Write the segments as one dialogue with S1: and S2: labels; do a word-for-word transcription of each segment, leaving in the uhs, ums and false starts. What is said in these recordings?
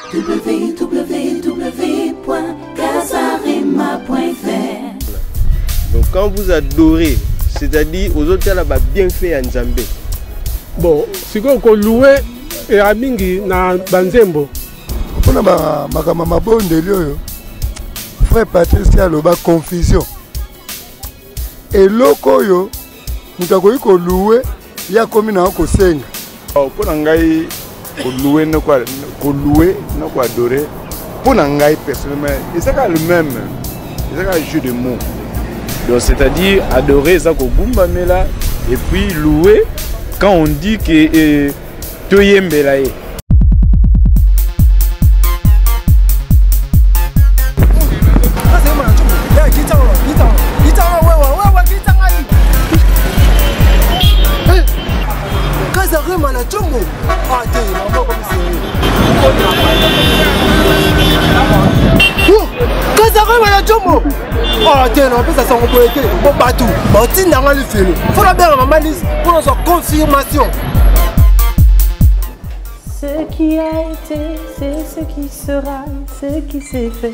S1: w w w point casarema point f r.
S2: Donc quand vous adorez, c'est-à-dire aux autres là bas bien fait en Nzambe.
S3: Bon, si vous louez et amingi na banzembo.
S4: On a ma ma ma bonne délire. Frère Patricia loba confusion. Et loko yo, mutakoyi ko louer ya komi na ko senga.
S5: Oh, pour ngai ko louer no quoi, ko louer no quoi adorer. Pour ngai personnellement, et ça le même. C'est un jeu de mots. Donc c'est-à-dire adorer ça ko gumba mela et puis louer quand on dit que toyembelaye.
S6: Oh, tiens, on peut ça s'en reposer. Bon, bateau. Bon, tiens, dans le film. Faut la bien, maman, pour notre confirmation.
S7: Ce qui a été, c'est ce qui sera, ce qui s'est fait.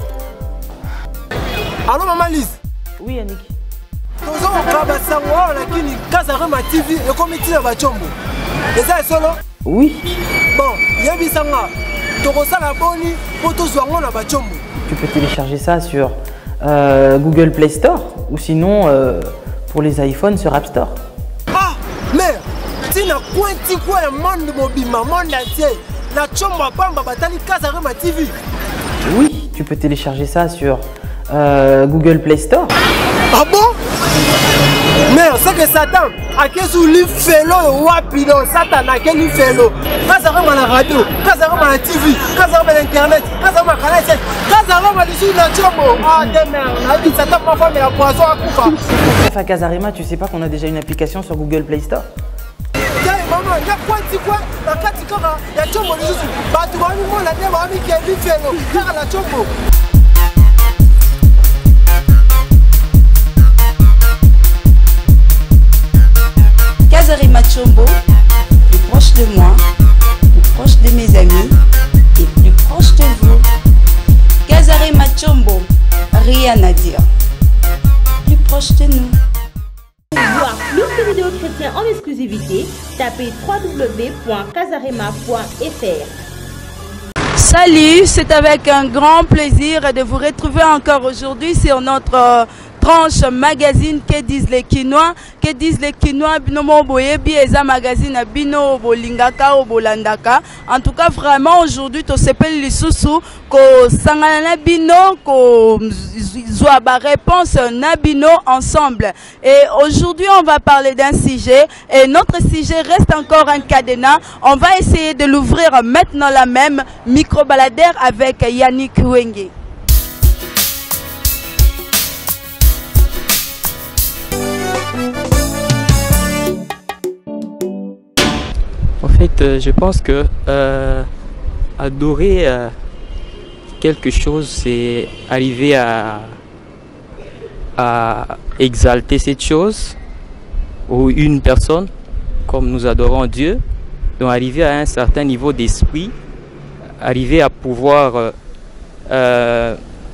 S6: Allô, maman Lise?
S7: Oui, Yannick.
S6: Nous avons un Casarema T V et comme il y a un et ça est solo?
S7: Oui.
S6: Bon, il y a un sanga. Tu reçois la bonne pour tout ce qu'on a bachombo.
S7: Tu peux télécharger ça sur euh, Google Play Store ou sinon euh, pour les iPhones sur App Store.
S6: Ah, mais tu n'as point dit quoi le monde mobile, le monde entier. La chombo bamba batali Casarema T V.
S7: Oui, tu peux télécharger ça sur euh, Google Play Store.
S6: Ah bon? Mais c'est que Satan a qu'est-ce que lui fait là ou apilo Satan a qu'est-ce qu'il fait là? Casarema la radio, Casarema la T V, Casarema l'internet, Casarema la canette, Casarema dessus la chombo. Ah demain, on a dit Satan ma femme et la poisson à couper.
S7: À Casarema, tu sais pas qu'on a déjà une application sur Google Play Store?
S6: Tiens maman, il y a quoi tu quoi? La katikara, il y a chombo dessus. Bah tu vois nous la demain ami qui est lui fait là, car la chombo.
S1: Casarema Chombo, plus proche de moi, plus proche de mes amis et plus proche de vous. Casarema Chombo, rien à dire. Plus proche de nous.
S8: Pour voir plus de vidéos chrétiennes en exclusivité, tapez w w w point casarema point f r.
S9: Salut, c'est avec un grand plaisir de vous retrouver encore aujourd'hui sur notre euh, tranche magazine Que disent les Quinois. Que disent les Quinois, binomo boyebi eza magazine bino bolingaka o bolandaka. En tout cas vraiment aujourd'hui to s'appelle lisusu ko sangana bino ko zwa ba réponse na bino ensemble. Et aujourd'hui on va parler d'un sujet et notre sujet reste encore un cadenas. On va essayer de l'ouvrir maintenant la même micro-baladaire avec Yannick Wenge.
S10: En fait, euh, je pense que euh, adorer euh, quelque chose, c'est arriver à, à exalter cette chose ou une personne, comme nous adorons Dieu. Donc arriver à un certain niveau d'esprit, arriver à pouvoir euh, euh,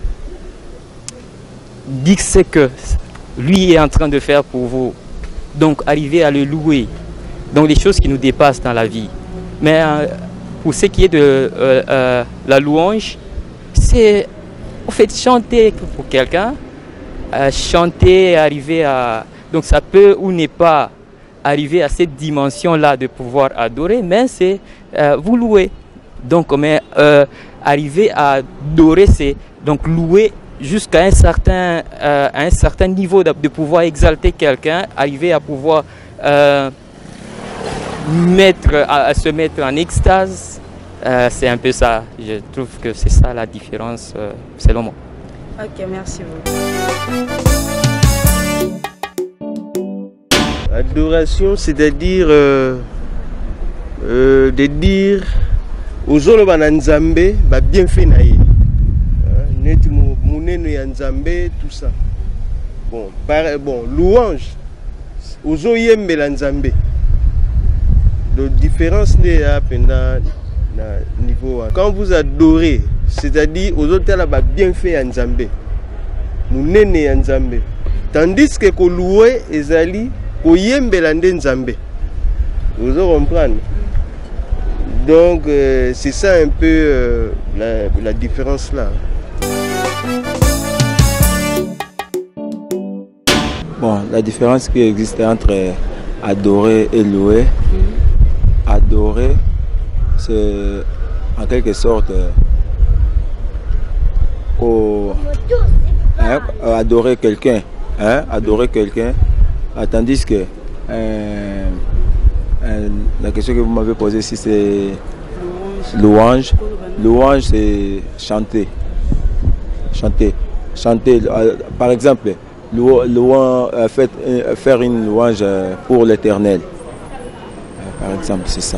S10: dire ce que lui est en train de faire pour vous. Donc arriver à le louer. Donc des choses qui nous dépassent dans la vie. Mais euh, pour ce qui est de euh, euh, la louange, c'est en fait chanter pour quelqu'un, euh, chanter, arriver à... Donc ça peut ou n'est pas arriver à cette dimension-là de pouvoir adorer, mais c'est euh, vous louer. Donc mais, euh, arriver à adorer, c'est donc louer jusqu'à un certain, euh, un certain niveau de, de pouvoir exalter quelqu'un, arriver à pouvoir... Euh, Mettre, à, à se mettre en extase, euh, c'est un peu ça. Je trouve que c'est ça la différence, euh, selon moi.
S9: Ok, merci beaucoup.
S2: Adoration, c'est-à-dire euh, euh, de dire aux autres Nzambe, bah bien fait naïe. Net mouneno ya Nzambe, tout ça. Bon, par, bon, louange aux autres Nzambe. La différence n'est pas pendant na niveau wana. Quand vous adorez, c'est-à-dire aux autres là bien fait en Nzambe, munene en Nzambe, tandis que ko louer ezali ko yembela nde Nzambe. Vous comprenez? Donc euh, c'est ça un peu euh, la, la différence là.
S11: Bon, la différence qui existe entre adorer et louer. Adorer, c'est en quelque sorte euh, hein, adorer quelqu'un, hein, adorer quelqu'un, tandis que euh, euh, la question que vous m'avez posée ici c'est louange. Louange c'est chanter, chanter, chanter. Euh, par exemple, lou, louange, euh, fait, euh, faire une louange pour l'Éternel. Par exemple, c'est ça.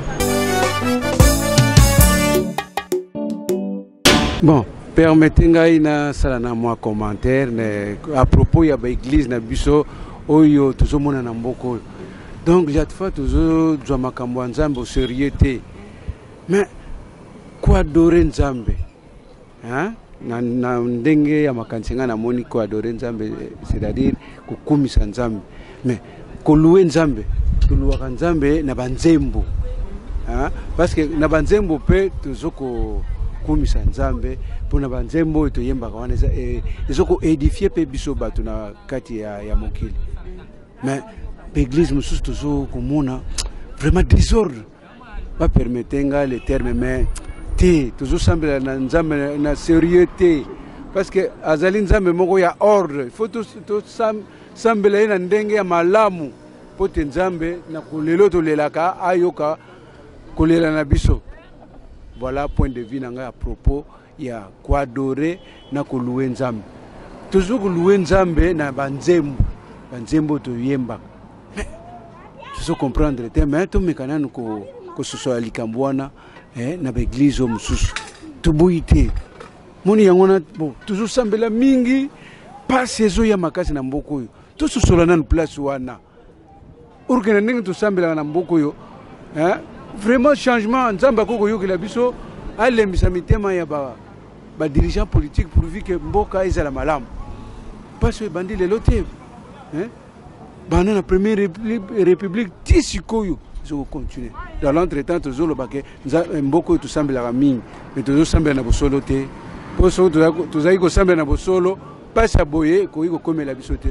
S3: Bon, permettez-moi de faire un commentaire à propos de l'église na biso oyo tozomona na mboko. Donc, j'ai fait toujours du makambo nzambe au sérieux. Mais quoi adorer nzambe? Hein? Na na ndenge ya makansinga na moni ko adorer nzambe, c'est-à-dire kukumisa nzambe. Mais ko louer nzambe tuluwaka nzambe na banzembo, hein? Parce que na banzembo pe tozoko kumisa nzambe pona banzembo toyembaka wana ezoko édifier pe biso bato na kati ya, ya mokili. Mais l'église mususu tozo komona vraiment désordre ba permettenga le terme mais te tozo sambela na nzambe na sérieuxté parce que azali nzambe moko ya ordre, il faut to, to sam, sambela na ndenge ya malamu pote nzambe na kolelo tolelaka ayoka kolela na biso. Voilà point de vue nanga à propos ya kwa adorer na ko louer nzambe. Toujours ko louer nzambe na banzembo, banzembo to yemba. Mais tu sais comprendre te mais to mekana ko ko soso alikambwana eh na l'église au mususu. To buite. Moni yangona bon toujours sambela mingi pas saison ya makasi na mboko yo. To soso la na place wana. Urgena ndenge to sambela na mboko yo. Hein? Vraiment changement nzamba koko yo kila biso alembisa mitema ya ba ba dirigeant politique pourvu que mboka ezala malamu. Parce que bandi lelo te. Hein? Bana na première république, république tisikoyo je vais continuer. Dans l'entretemps toujours le baké mboko to sambela mingi mais to sambela na bosolo te. Poso to to zai ko sambela na bosolo pas aboyer ko iko komela biso te.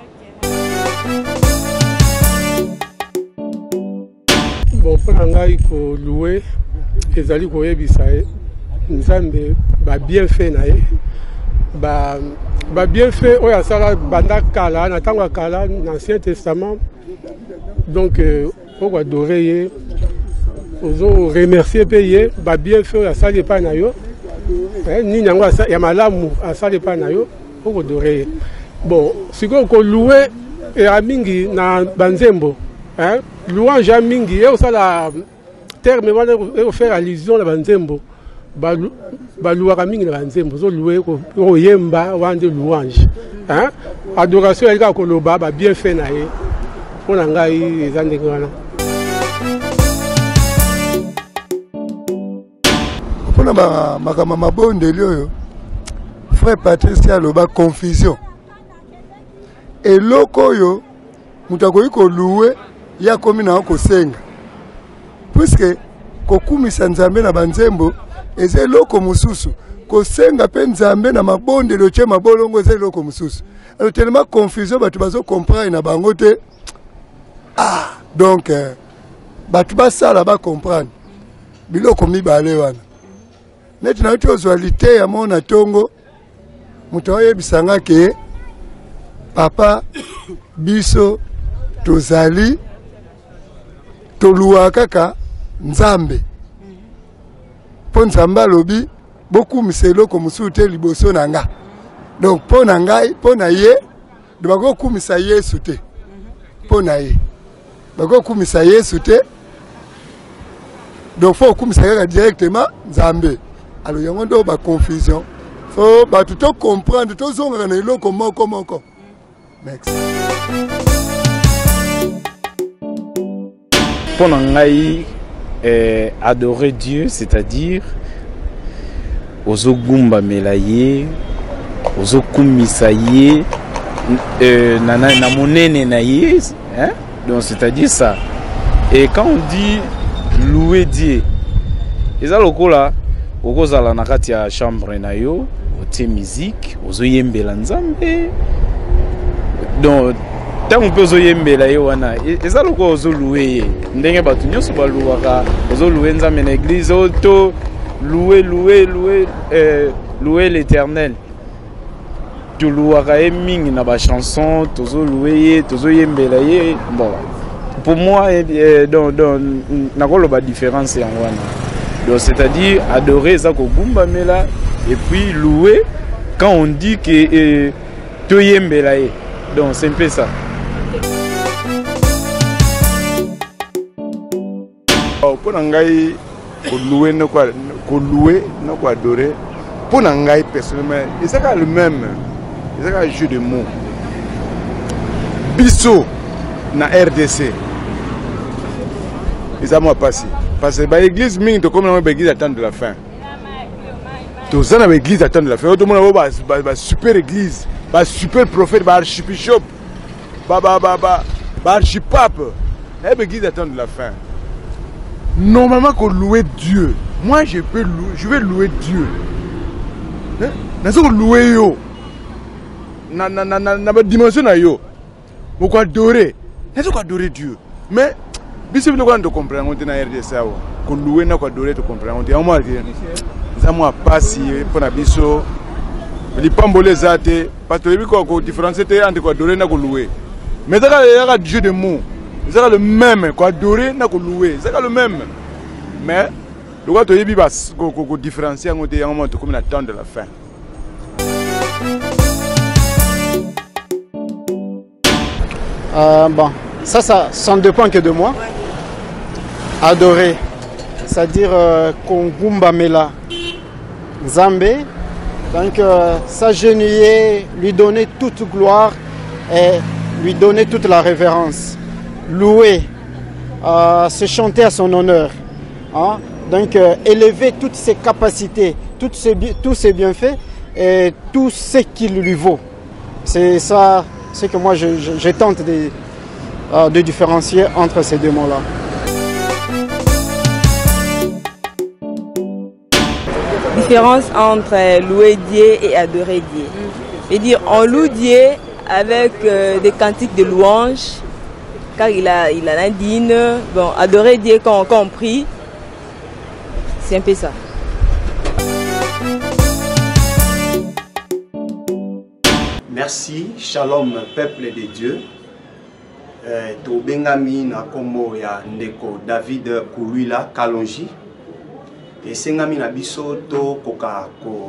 S3: Bon, pour ngai ko louer ezali ko yebisa nzambe ba bien fait na ye ba ba bien fait oya sala banda kala na tango kala dans l'Ancien Testament. Donc pour adorer ye ozo remercier payer ba bien fait oya sala pa na yo eh ni nyango ya malamu asala pa na yo pour adorer. Bon, siko ko louer e amingi na banzembo. Hein? Louange à mingi et aussi la terme et faire allusion à banzembo balouara mingi na banzembo zo louer ko yemba wande louange hein adoration elika ko loba ba bien fait na ye pona ngai ezande ngwana
S4: pona ba makama mabondeli oyo frère Patricia loba confusion et loko yo mutakoyi ko louer ya komi na kosenga puisque kokumisa nzambe na banzembo eze loko mususu kosenga pe nzambe na mabonde lo che mabolongo eze loko mususu alors tellement confusion batu bazo comprendre na bango te ah donc euh, batu basala ba comprendre biloko mibale wana neti na uti ozwalite ya mona tongo mutu oyebisanga ke papa biso tozali toluwa kaka nzambe po nzambe alobi bokumisa eloko mosusu te liboso na nga donc mpo na ngai mpo na ye do bakokumisa yesu te mpo na ye bakokumisa yesu te donc fo okumisa kaka directement nzambe alors yango ndo baconfusion fo bato tocomprendre tozongaka na eloko moko moko. Merci.
S5: Pour ngai eh, adorer Dieu, c'est-à-dire ozogumba melaye, ozokumisaye, euh, na na monene na ye, hein? Donc c'est-à-dire ça. Et quand on dit louer Dieu, et ça loko là, okozala na kati ya chambre na yo, otie musique, ozoyembela nzambe. Donc tant on peut ozoyembela ye wana, et ça loko ozolouer, ndenge batu nyonso balouaka, ozolouer nzambe na église, auto louer louer louer euh, louer l'Éternel. Tu loueras mingi na ba chanson, tozo louer, tozo yembela ye. Bon, pour moi, eh, dans dans na ko ba différence en wana. Donc c'est-à-dire adorer ça ko gumba mela et puis louer quand on dit que eh, to yembela ye. Donc c'est un peu ça. Oh, pour ngai ko louer no quoi, ko louer no quoi adorer. Pour ngai personnellement, et ça le même. C'est un jeu de mots. Bisso na R D C. Et ça m'a passé. Parce que l'église mine to comme l'église attend de la fin. Tout ça dans l'église attend de la fin. Tout le monde a une super église, un super prophète, un archbishop, un archipape. L'église attend de la fin. Normalement qu'on loue Dieu. Moi je peux louer, je vais louer Dieu. Nous allons louer yo. Na na na na na dimension na yo. Pourquoi adorer? Est-ce qu'on adorer Dieu? Mais biso bino kwa ndo comprendre on na R D C awa. Ko louer na ko adorer to comprendre. On dit moi que ça moi passer pour na biso. Li pambole zate parce que bi ko ko différence était entre ko adorer na ko louer. Mais ça il y a Dieu de mots. C'est le même ko adorer na ko louer. C'est le même. Mais le quoi to yebi ba ko ko différencier on dit en moment comme la temps de la fin.
S12: Euh, bon, ça, ça, ça ne dépend que de moi. Adorer, c'est-à-dire Kongumba euh, Mela Nzambe, donc euh, s'agenouiller, lui donner toute gloire et lui donner toute la révérence. Louer, euh, se chanter à son honneur. Hein? Donc euh, élever toutes ses capacités, toutes ses, tous ses bienfaits et tout ce qu'il lui vaut. C'est ça. C'est que moi je, je, je tente de, euh, de différencier entre ces deux mots-là.
S13: Différence entre louer Dieu et adorer Dieu. Et dire on loue Dieu avec euh, des cantiques de louange, car il a, il a l'indigne. Bon, adorer Dieu quand, quand on prie, c'est un peu ça.
S14: Merci, shalom peuple de Dieu. To bengami na kombo ya ndeko David Kouruila Kalonji. Et sengami na biso to koka ko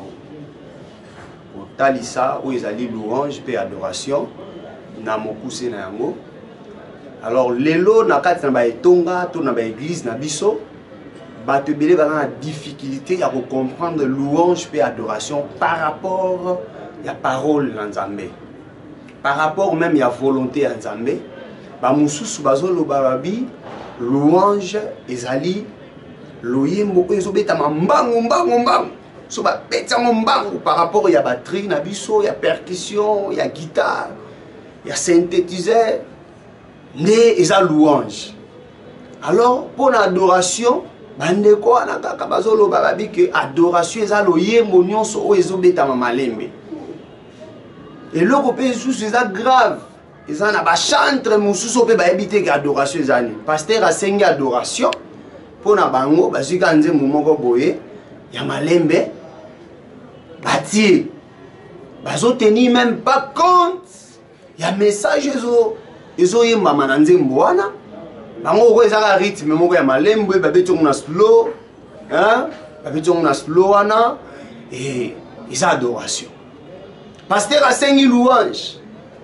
S14: talisa ou ezali louange pe adoration na mokuse na yango. Alors lelo na kati na ba etonga to na ba église na biso ba te belé ba na difficulté ya ko comprendre louange pe adoration par rapport il y a parole dans Nzambe. Par rapport même il y a volonté en Nzambe. Ba mususu bazolo barabi louange ezali loyembo ezobeta mbangu mbangu mbangu. So ba peta mbangu par rapport il y a batterie na biso, il y a percussion, il y a guitare, il y a synthétiseur. Mais eza louange. Alors pour l'adoration bandeko ana kaka bazolo barabi que adoration eza loyembo nyonso o ezobeta malembe. Et le copé c'est grave. Ils ont un chantre mususu pe ba ebité que adoration ezani. Pasteur a sengi adoration pour na bango bazika nze mumoko boye ya malembe bati bazo tenir même pas compte ya message ezo ezo yemba mananze mbwana bango ko ezaka rythme moko ya malembe ba betongo na slow hein ba betongo na slow wana et ils adoration. Pasteur a sengi louange.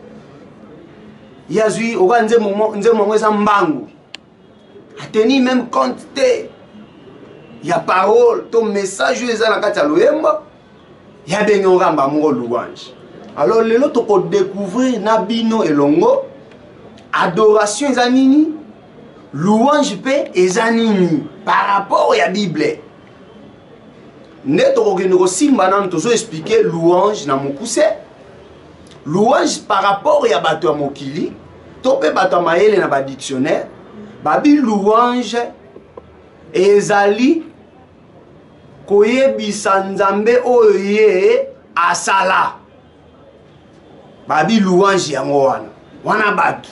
S14: Yazui oka nze momo nze momo eza mbangu. A teni même compte te. Ya parole, ton message eza na kati ya loyemba. Ya benyo ngamba mo louange. Alors lelo to ko découvrir na bino elongo adoration eza nini? louange pe ezanini par rapport à la Bible. Neto ko simba nan tozo expliquer louange na mokuse. Louange par rapport à bato ya mokili, to pe bato maele na ba dictionnaire, babi louange ezali koyebisa nzambe oyo ye asala. Babi louange yango wana. Wana bato.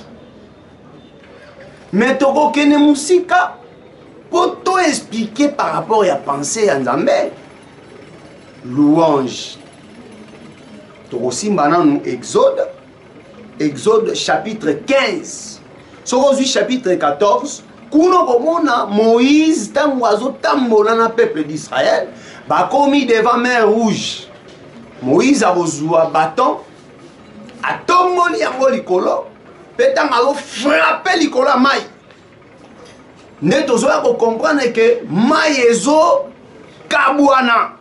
S14: Mais toko kene musika pour tout expliquer par rapport à la pensée à Nzambe. Louange. Toko simba nan Exode. Exode chapitre quinze. Sorozu chapitre quatorze. Kuno komona Moïse tango azo tambola na peuple d'Israël. Ba komi devant mer rouge. Moïse a rozua bâton. A tomboli yango likolo. Pétan a frappé likolo mai. Ne tozoya ko comprendre que mai ezo kabwana.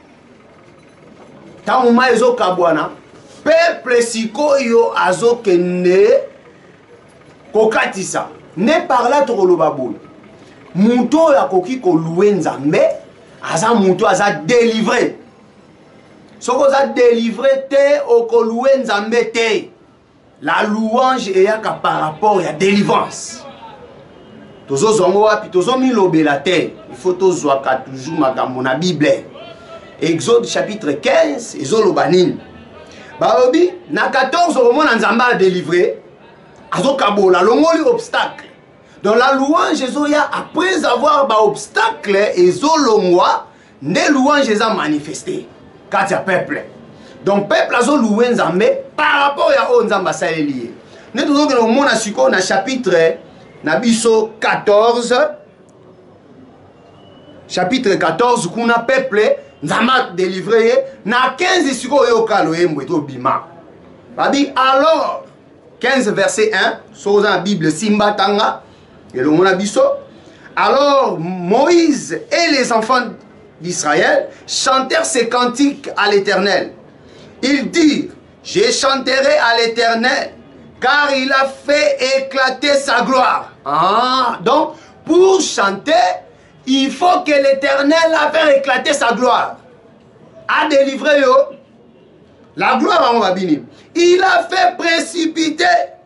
S14: Tango mai ezo kabwana. Peuple sikoyo azo kende kokatisa. Ne parla tokoloba boy. Muto ya koki ko louer Nzambe, aza muto aza délivré. Soko za délivré te oko louer Nzambe te. La louange est par rapport à la délivrance. Tozo zongo wapi tozo mi lobela te. Il faut tozo ka toujours makambo na Bible. Exode chapitre quinze ezolo banine. Baobi na quatorze romona Nzamba a délivré. Azo kabola longoli obstacle. Dans la louange ezoya après avoir ba obstacle ezolongwa ne louange eza manifesté. Quand il y a peuple. Donc peuple azo loué Nzambe par rapport à o Nzamba saleli. Nous devons que nous mona siko na chapitre na biso quatorze. Chapitre quatorze kuna peuple Nzamba délivré na quinze siko yo kalo yembo to bima. Babi alors quinze verset un sur la Bible Simba Tanga et le mona biso. Alors Moïse et les enfants d'Israël chantèrent ces cantiques à l'Éternel. Ils dirent, je chanterai à l'Éternel, car il a fait éclater sa gloire. Ah, donc, pour chanter, il faut que l'Éternel a fait éclater sa gloire. A délivré yo. La gloire, on va bénir. Il a fait précipiter.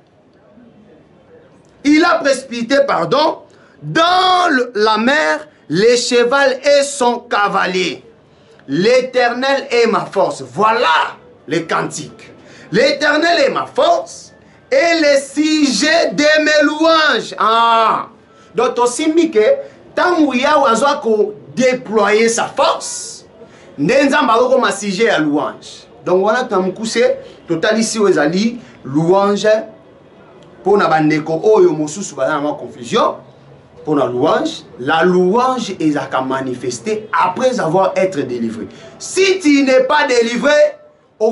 S14: Il a précipité, pardon, dans le, la mer, les chevals et son cavalier. L'Éternel est ma force. Voilà les cantiques. L'Éternel est ma force et le sujet de mes louanges. Ah. Donc, aussi, que tant qu'il y a déployer sa force, Nenzamba comme sujet à louange. Donc, voilà, tant que total ici, vous allez louange pour na bandeko oyo mosusu ba na confusion. Pour la louange, la louange est à manifester après avoir été délivré. Si tu n'es pas délivré, un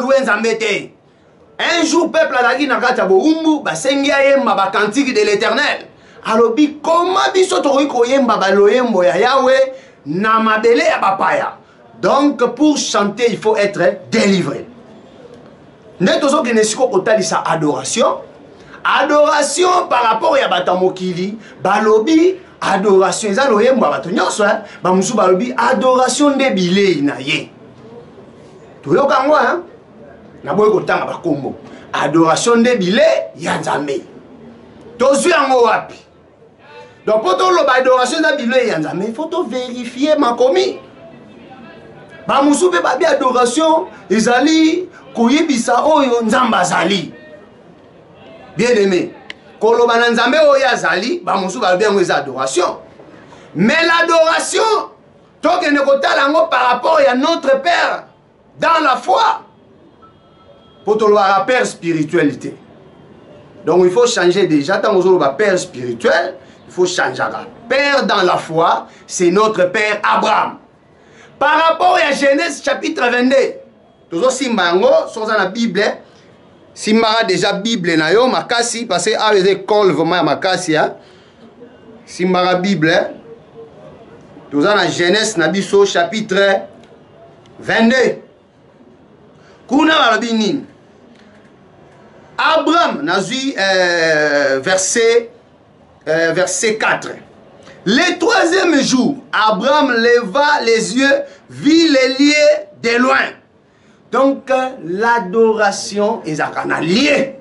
S14: jour, peuple a dit cantique de l'Éternel. Alors, comment biso yemba baloyembo ya Yahweh na mabele ya papaya. Donc, pour chanter, il faut être délivré. Netozo genesiko kotalisa adoration. Adoration par rapport à Batamokili, Balobi, adoration, ils ont eu balobi, adoration de bilé na ye. Tu vois quand moi, hein? Na boy kotanga bakombo. Adoration de bilé, yanzame. Tozu yango wapi. Donc pour tout le adoration de bilé yanzame, il faut tout vérifier ma commis. Ba musu be babi adoration, ezali koyebisa oyo nzamba zali. Bien aimé, koloba na nzambe oya zali, ba musu ba bien les adoration. Mais l'adoration, tant que ne kotala ngo par rapport à notre Père dans la foi. Pour te voir la Père spiritualité. Donc il faut changer déjà tant que le Père spirituel, il faut changer la Père dans la foi, c'est notre Père Abraham. Par rapport à Genèse chapitre vingt-deux, toujours simbango sur la Bible. Simbara déjà Bible na yo makasi parce que avec col vraiment makasi hein. Simbara Bible. Tout ça dans Genèse na biso chapitre vingt-deux. Kuna balabini. Abraham nazui euh, verset euh, verset quatre. Le troisième jour, Abraham leva les yeux, vit les lieux de loin. Donc, l'adoration est un lié.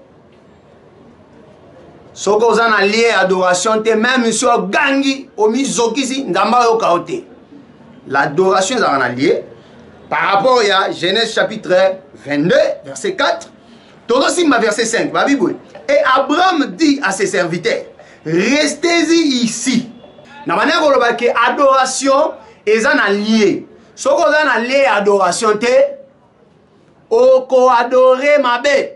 S14: Ce qu'on a lié adoration, c'est même si on gangi, au misokisi, ndamba yo kaote. L'adoration est un lié. Par rapport à Genèse chapitre vingt-deux, verset quatre, tout aussi verset cinq. Et Abraham dit à ses serviteurs, restez-y ici. Na manière que l'adoration est un lié. Ce qu'on a lié adoration, c'est oko adorer ma bé.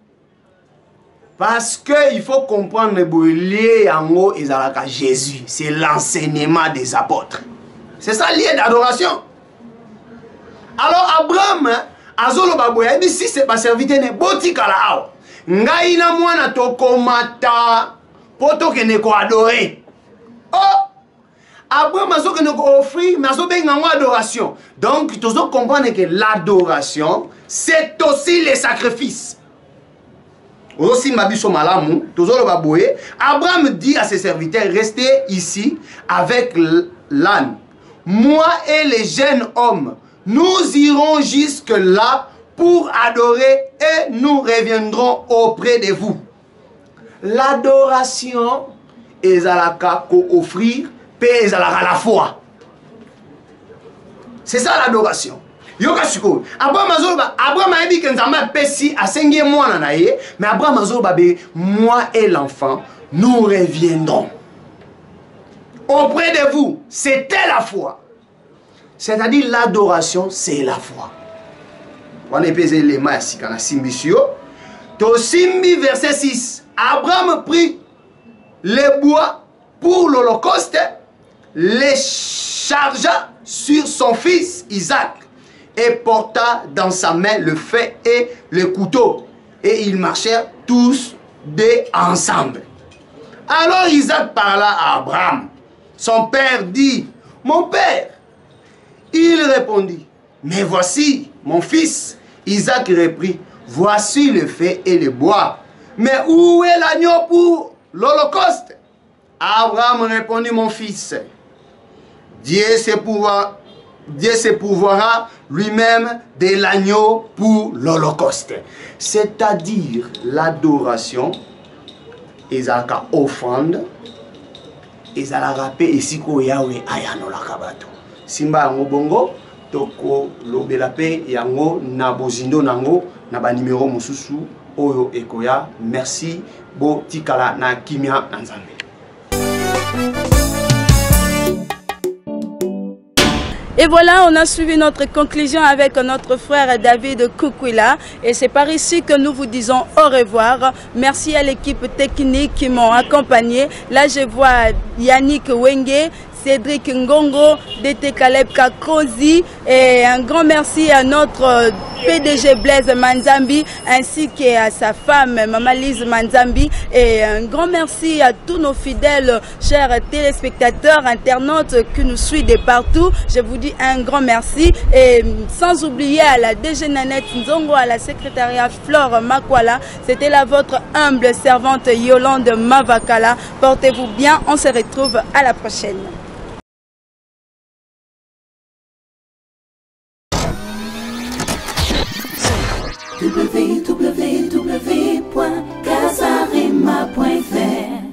S14: Parce qu'il faut comprendre que lié yango ezalaka Jésus. C'est l'enseignement des apôtres. C'est ça lié d'adoration. Alors Abraham, azolo baboya, dit si c'est pas serviteur ne botika la awa. Ngai na mwana tokomata poto kene ko adorer. Oh! Abraham azo kene ko offrir, mais azo benga ngo adoration. Donc tu dois comprendre que l'adoration c'est aussi les sacrifices. Aussi mabiso malamu, tozolo baboye, Abraham dit à ses serviteurs restez ici avec l'âne. Moi et les jeunes hommes nous irons jusque là pour adorer et nous reviendrons auprès de vous. L'adoration est à la offrir, et à la foi. C'est ça l'adoration. Yoka siko. Abraham azoloba, Abraham a dit que nzamba pesi asengie mwana na ye, mais Abraham azoloba be moi et l'enfant nous reviendrons auprès de vous. C'était la foi. C'est-à-dire l'adoration, c'est la foi. On est pesé les mains ici, quand on a simbisio. To simbi verset six. Abraham prit les bois pour l'Holocauste, les chargea sur son fils Isaac et porta dans sa main le feu et le couteau. Et ils marchèrent tous deux ensemble. Alors Isaac parla à Abraham. Son père dit, mon père. Il répondit, mais voici mon fils. Isaac reprit, voici le feu et le bois. Mais où est l'agneau pour l'Holocauste? Abraham répondit, mon fils, Dieu se pourvoira, Dieu se pourvoira lui-même de l'agneau pour l'Holocauste. C'est-à-dire l'adoration, ezalaka offrande, ezalaka pe esiko Yahweh ayano la kabato. Simba yango bongo, toko lobela pe yango na bozindo nango na ba numéro mususu oyo ekoya. Merci bo tikala na kimia na Nzambe.
S9: Et voilà, on a suivi notre conclusion avec notre frère David Kukwila. Et c'est par ici que nous vous disons au revoir. Merci à l'équipe technique qui m'ont accompagné. Là, je vois Yannick Wenge, Cédric Ngongo, D T Caleb Kakozi, et un grand merci à notre P D G Blaise Manzambi ainsi qu'à sa femme Maman Lise Manzambi, et un grand merci à tous nos fidèles chers téléspectateurs, internautes qui nous suivent de partout. Je vous dis un grand merci, et sans oublier à la D G Nanette Nzongo, à la secrétariat Flore Makwala. C'était la votre humble servante Yolande Mavakala. Portez-vous bien, on se retrouve à la prochaine.